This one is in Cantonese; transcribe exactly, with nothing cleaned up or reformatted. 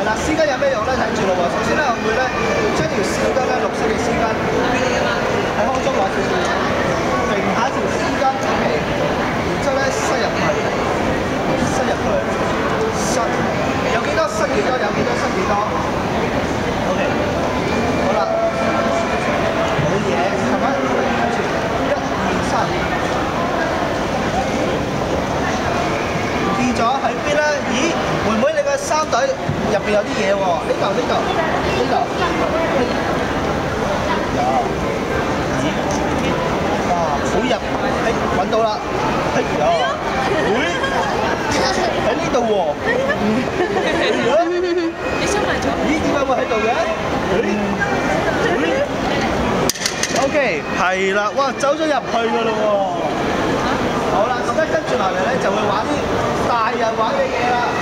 啦，絲巾有咩用咧？睇住咯喎。首先咧，我會咧將條絲巾咧，綠色嘅絲巾喺空中攞少少嘢，揈下條絲巾出嚟，然之後咧塞入去，塞入去，塞。有幾多塞幾多，有幾多塞幾多。OK， 好啦，冇嘢，係咪？跟住一二三，變咗喺邊咧？咦，妹妹你個衫袋入邊有啲嘢喎？呢嚿呢嚿呢嚿，有。咦？哇，好入，哎，揾到啦！哎呀，會喺呢度喎。 你收埋咗？ 咦？點解會喺度嘅？OK， 係啦，哇，走咗入去㗎咯喎。好啦，咁咧跟住落嚟咧就會玩啲大人玩嘅嘢啦。